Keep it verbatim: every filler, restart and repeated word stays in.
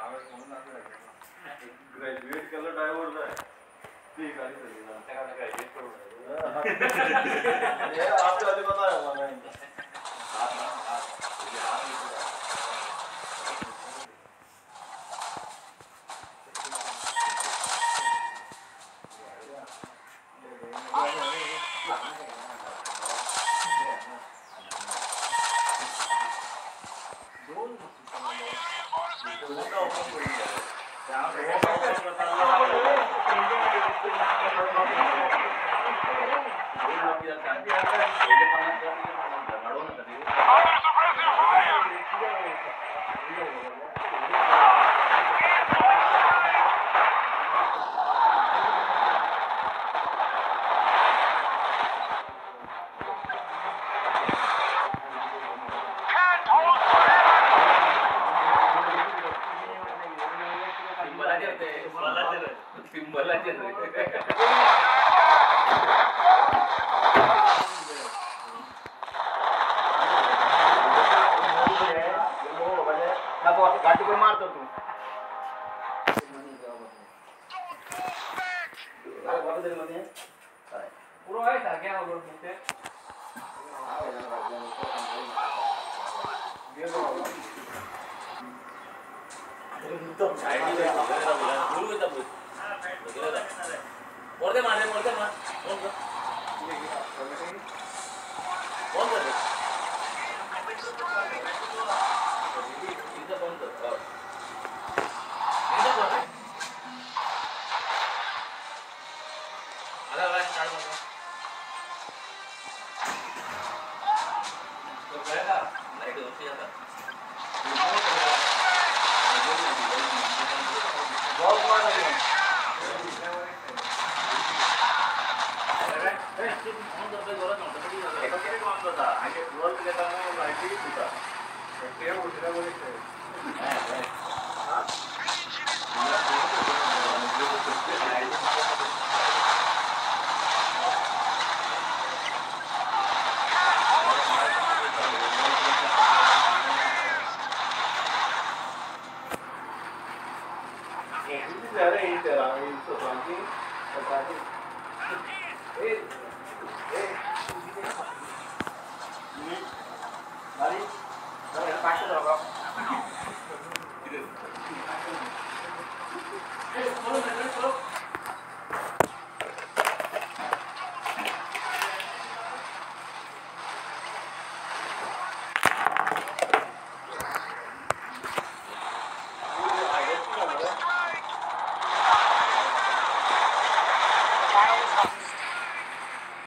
graduate केलं diverse आहे ती गाडी सगळी त्या का ग्रेजुएट करून ये आपको अभी पता है हमारा हां हां ये हां गाड़ी को मार दो तू पूरा है था क्या बोल सकते तो आईडी पे बोला भूल गया तब और दे मार दे और दे मार कौन कर कौन कर इधर कौन कर इधर कौन अलग अलग स्टार्ट करो तो गया था लाइट ऑफ किया था बहुत मार रही है अरे कौन दबे जोर ना दबे एक के काम करता आगे रोल के लेता है लाइट ही होता ये उठना बोले थे हां हां अरे ये तेरा ये तो बाकी बाकी ए ए भाई भाई पास रहो इधर ए चलो चलो चलो Files